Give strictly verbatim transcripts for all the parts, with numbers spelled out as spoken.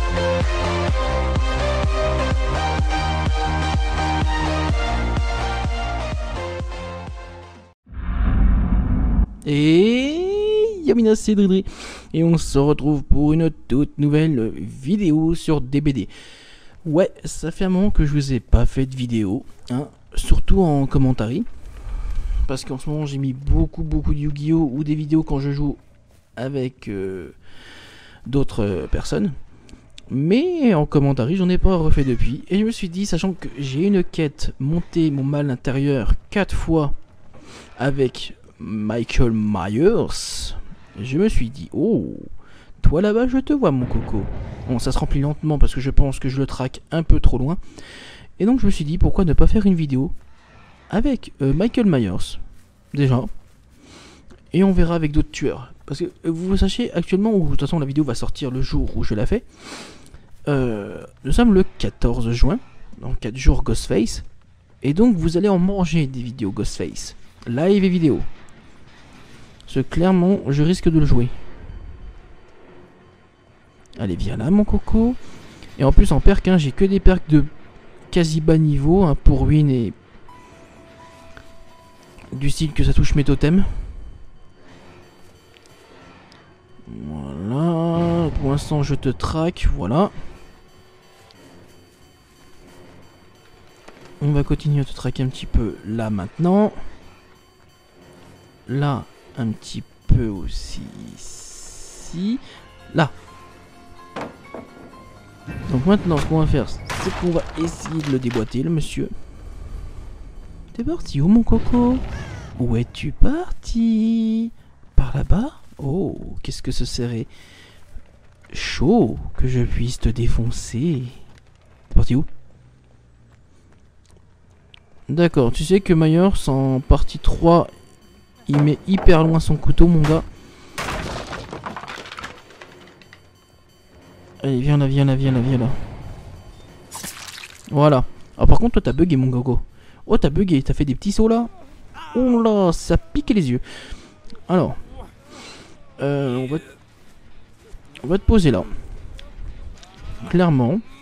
Et Yamina, c'est Dridri et on se retrouve pour une toute nouvelle vidéo sur D B D. Ouais, ça fait un moment que je vous ai pas fait de vidéo, hein, surtout en commentaire, parce qu'en ce moment j'ai mis beaucoup beaucoup de Yu-Gi-Oh ou des vidéos quand je joue avec euh, d'autres personnes, mais en commentaire j'en ai pas refait depuis, et je me suis dit, sachant que j'ai une quête, monter mon mal intérieur quatre fois avec Michael Myers, je me suis dit, oh, toi là-bas je te vois mon coco. Bon, ça se remplit lentement parce que je pense que je le traque un peu trop loin. Et donc je me suis dit, pourquoi ne pas faire une vidéo avec euh, Michael Myers, déjà. Et on verra avec d'autres tueurs. Parce que euh, vous sachez actuellement, ou de toute façon la vidéo va sortir le jour où je la fais. Euh, nous sommes le quatorze juin, dans quatre jours Ghostface. Et donc vous allez en manger des vidéos Ghostface. Live et vidéo. Parce que clairement, je risque de le jouer. Allez, viens là, mon coco. Et en plus, en perk, hein, j'ai que des perks de quasi bas niveau, hein, pour ruine et du style que ça touche mes totems. Voilà. Pour l'instant, je te traque. Voilà. On va continuer à te traquer un petit peu là maintenant. Là, un petit peu aussi ici. Là. Donc maintenant, ce qu'on va faire, c'est qu'on va essayer de le déboîter, le monsieur. T'es parti où, mon coco? Où es-tu parti? Par là-bas? Oh, qu'est-ce que ce serait chaud que je puisse te défoncer. T'es parti où? D'accord, tu sais que Myers, en partie trois, il met hyper loin son couteau, mon gars. Allez, viens là, viens là, viens là, viens là. Voilà. Ah, par contre, toi, t'as bugué, mon gogo. Oh, t'as bugué, t'as fait des petits sauts là. Oh là, ça pique les yeux. Alors. Euh, on va... On va te poser là. Clairement.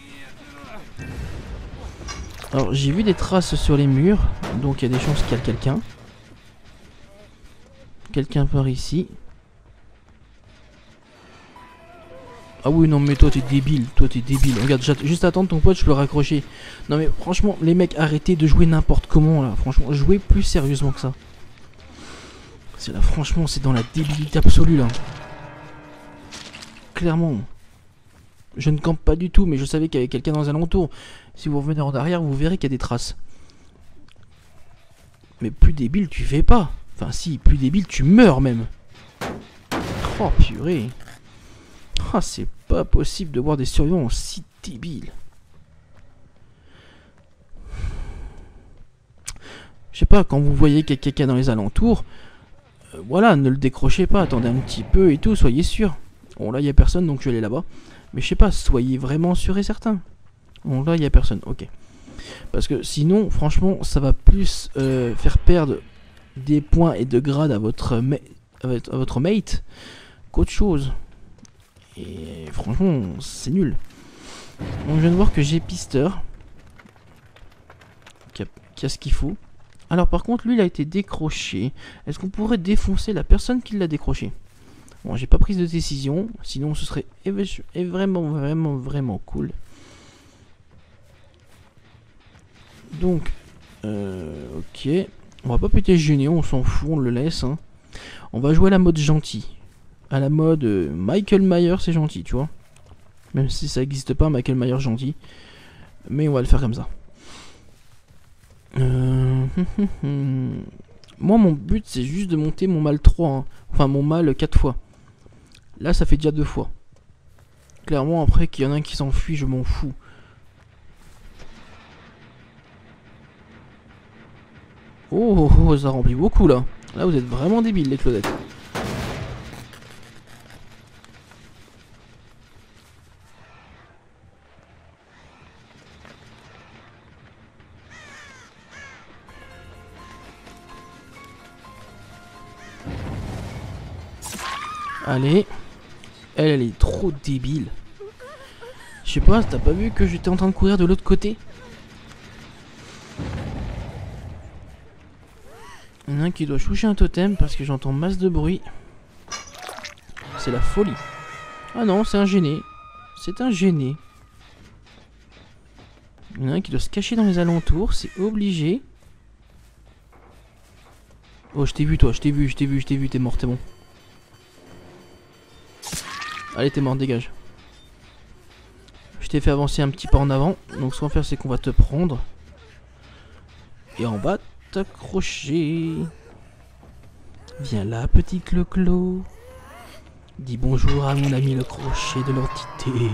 Alors, j'ai vu des traces sur les murs. Donc, il y a des chances qu'il y a quelqu'un. Quelqu'un par ici. Ah oui, non mais toi t'es débile, toi t'es débile. Regarde, juste attendre ton pote, je peux le raccrocher. Non mais franchement, les mecs, arrêtez de jouer n'importe comment là. Franchement, jouez plus sérieusement que ça. C'est là, franchement, c'est dans la débilité absolue là. Clairement. Je ne campe pas du tout, mais je savais qu'il y avait quelqu'un dans les alentours. Si vous revenez en arrière, vous verrez qu'il y a des traces. Mais plus débile, tu fais pas. Enfin si, plus débile, tu meurs même. Oh purée. Ah, c'est pas possible de voir des survivants aussi débiles. Je sais pas, quand vous voyez qu'il y a quelqu'un dans les alentours, euh, voilà, ne le décrochez pas, attendez un petit peu et tout, soyez sûr. Bon, là, il y a personne, donc je vais aller là-bas. Mais je sais pas, soyez vraiment sûr et certain. Bon, là, il y a personne, ok. Parce que sinon, franchement, ça va plus euh, faire perdre des points et de grade à votre, à votre mate qu'autre chose. Et franchement, c'est nul. Donc je viens de voir que j'ai pisteur. Qui a, qui a ce qu'il faut. Alors par contre, lui, il a été décroché. Est-ce qu'on pourrait défoncer la personne qui l'a décroché? Bon, j'ai pas prise de décision. Sinon, ce serait vraiment, vraiment, vraiment cool. Donc, euh, ok. On va pas péter gêné, on s'en fout, on le laisse. Hein. On va jouer à la mode gentil. À la mode euh, Michael Myers, c'est gentil, tu vois. Même si ça n'existe pas, Michael Myers gentil. Mais on va le faire comme ça. Euh... Moi, mon but, c'est juste de monter mon mal trois. Hein. Enfin, mon mal quatre fois. Là, ça fait déjà deux fois. Clairement, après, qu'il y en a un qui s'enfuit, je m'en fous. Oh, oh, oh, ça remplit beaucoup, là. Là, vous êtes vraiment débiles, les Claudettes. Allez. Elle, elle est trop débile. Je sais pas, t'as pas vu que j'étais en train de courir de l'autre côté? Il y en a un qui doit toucher un totem parce que j'entends masse de bruit. C'est la folie. Ah non, c'est un gêné. C'est un gêné. Il y en a un qui doit se cacher dans les alentours, c'est obligé. Oh, je t'ai vu toi, je t'ai vu, je t'ai vu, je t'ai vu, t'es mort, t'es bon. Allez, t'es mort, dégage. Je t'ai fait avancer un petit pas en avant, donc ce qu'on va faire c'est qu'on va te prendre. Et on va t'accrocher. Viens là, petit clo-clo. Dis bonjour à mon ami le crochet de l'entité.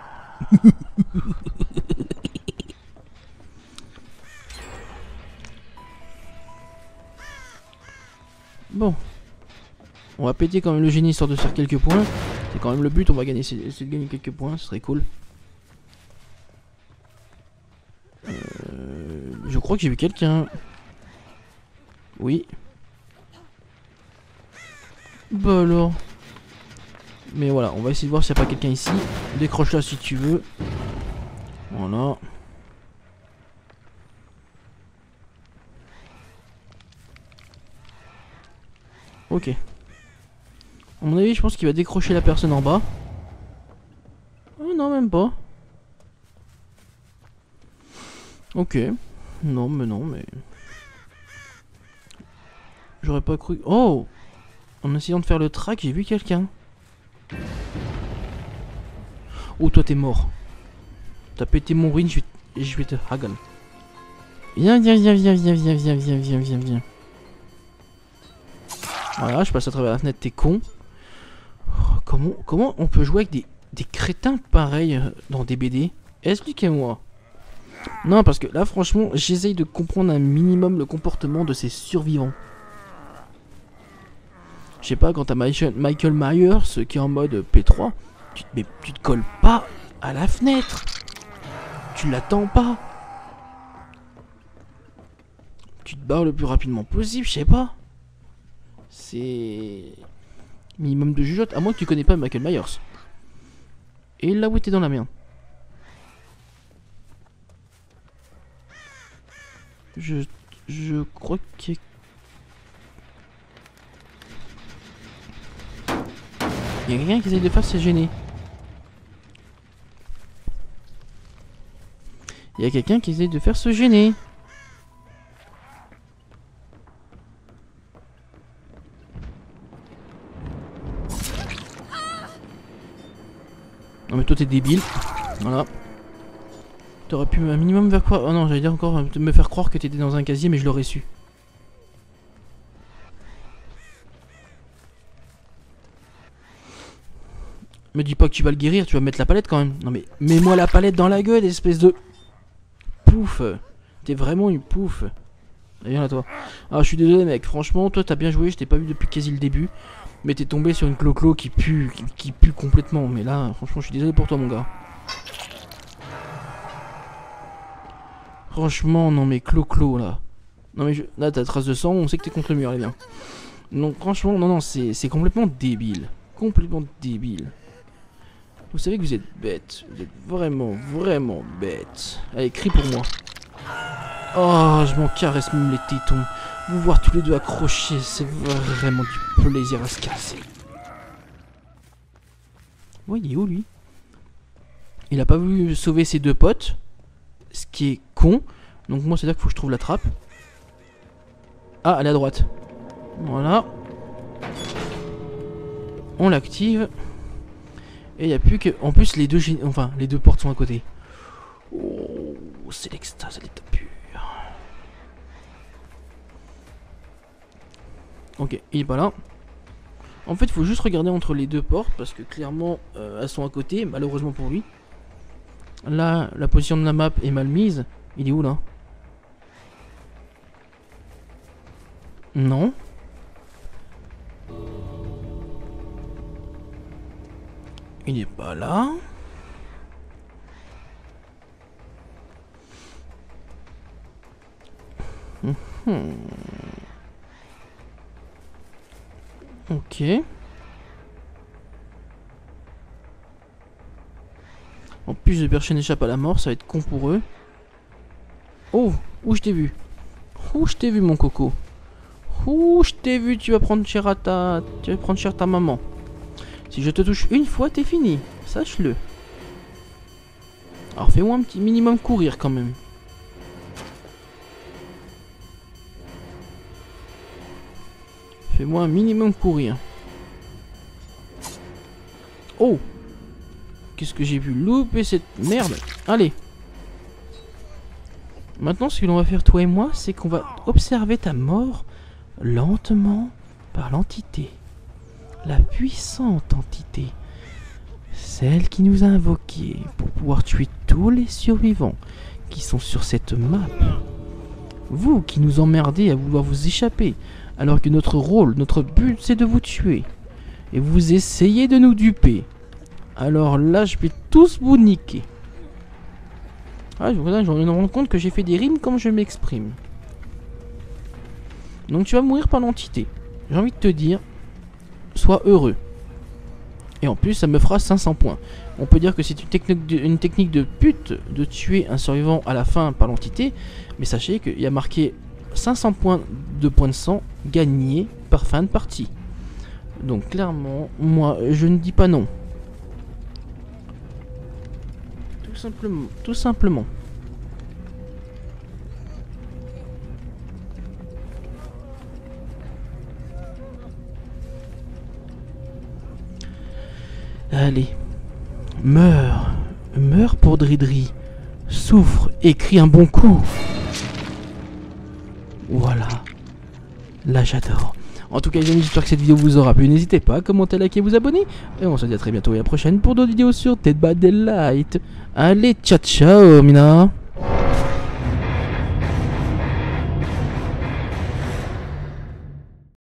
Bon. On va péter quand même le génie histoire de faire quelques points. C'est quand même le but, on va gagner, c'est de gagner quelques points, ce serait cool. Euh, je crois que j'ai vu quelqu'un. Oui. Bah alors. Mais voilà, on va essayer de voir s'il n'y a pas quelqu'un ici. Décroche là si tu veux. Voilà. Ok. À mon avis, je pense qu'il va décrocher la personne en bas. Oh non, même pas. Ok. Non, mais non, mais... J'aurais pas cru... Oh! En essayant de faire le track, j'ai vu quelqu'un. Oh, toi, t'es mort. T'as pété mon ruine, je vais, je vais te hagan. Viens, viens, viens, viens, viens, viens, viens, viens, viens, viens, viens. Voilà, je passe à travers la fenêtre, t'es con. Oh, comment, comment on peut jouer avec des, des crétins pareils dans des B D? Expliquez-moi. Non, parce que là, franchement, j'essaye de comprendre un minimum le comportement de ces survivants. Je sais pas, quand t'as Michael Myers qui est en mode P trois, tu, mais tu te colles pas à la fenêtre. Tu l'attends pas. Tu te barres le plus rapidement possible, je sais pas. C'est... minimum de jugeote, à moins que tu connais pas Michael Myers. Et là où t'es dans la merde. Je... Je crois qu'il y a... Il y a quelqu'un qui essaye de faire se gêner. Il y a quelqu'un qui essaye de faire se gêner. Non mais toi t'es débile. Voilà. T'aurais pu un minimum faire croire... Oh non, j'allais dire encore me faire croire que t'étais dans un casier, mais je l'aurais su. Me dis pas que tu vas le guérir, tu vas mettre la palette quand même. Non mais mets-moi la palette dans la gueule, espèce de... Pouf. T'es vraiment une pouf. Viens là toi. Ah je suis désolé mec, franchement toi t'as bien joué, je t'ai pas vu depuis quasi le début. Mais t'es tombé sur une clo-clo qui pue, qui, qui pue complètement. Mais là, franchement je suis désolé pour toi mon gars. Franchement non mais clo-clo là. Non mais je... là t'as trace de sang, on sait que t'es contre le mur, allez bien. Donc franchement non non c'est complètement débile. Complètement débile. Vous savez que vous êtes bête. Vous êtes vraiment, vraiment bête. Allez, crie pour moi. Oh, je m'en caresse même les tétons. Vous voir tous les deux accrochés, c'est vraiment du plaisir à se casser. Ouais, il est où lui? Il a pas voulu sauver ses deux potes. Ce qui est con. Donc moi, c'est là qu'il faut que je trouve la trappe. Ah, elle est à droite. Voilà. On l'active. Et il n'y a plus que... En plus, les deux, enfin, les deux portes sont à côté. Oh, c'est l'extase à l'état pur. Ok, il est pas là. En fait, il faut juste regarder entre les deux portes. Parce que clairement, euh, elles sont à côté. Malheureusement pour lui. Là, la position de la map est mal mise. Il est où là? Non. Il est pas là. Mmh. Ok. Bon, plus de personnes échappent à la mort, ça va être con pour eux. Oh, où je t'ai vu? Où je t'ai vu, mon coco? Ouh, je t'ai vu, tu vas prendre cher à ta... Tu vas prendre cher ta maman. Si je te touche une fois, t'es fini. Sache-le. Alors fais-moi un petit minimum courir quand même. Fais-moi un minimum courir. Oh! Qu'est-ce que j'ai pu louper cette merde? Allez. Maintenant, ce que l'on va faire, toi et moi, c'est qu'on va observer ta mort lentement par l'entité. La puissante entité. Celle qui nous a invoqués pour pouvoir tuer tous les survivants qui sont sur cette map. Vous qui nous emmerdez à vouloir vous échapper, alors que notre rôle, notre but, c'est de vous tuer. Et vous essayez de nous duper. Alors là, je vais tous vous niquer. Ah, je me rends compte que j'ai fait des rimes comme je m'exprime. Donc tu vas mourir par l'entité. J'ai envie de te dire, sois heureux. Et en plus, ça me fera cinq cents points. On peut dire que c'est une technique de, une technique de pute de tuer un survivant à la fin par l'entité. Mais sachez qu'il y a marqué cinq cents points de points de sang gagnés par fin de partie. Donc clairement, moi, je ne dis pas non. Tout simplement. Tout simplement. Allez, meurs, meurs pour Dridri, souffre et crie un bon coup. Voilà, là j'adore. En tout cas les amis, j'espère que cette vidéo vous aura plu. N'hésitez pas à commenter, liker, vous abonner. Et on se dit à très bientôt et à la prochaine pour d'autres vidéos sur Dead by Daylight. Allez, ciao ciao Mina.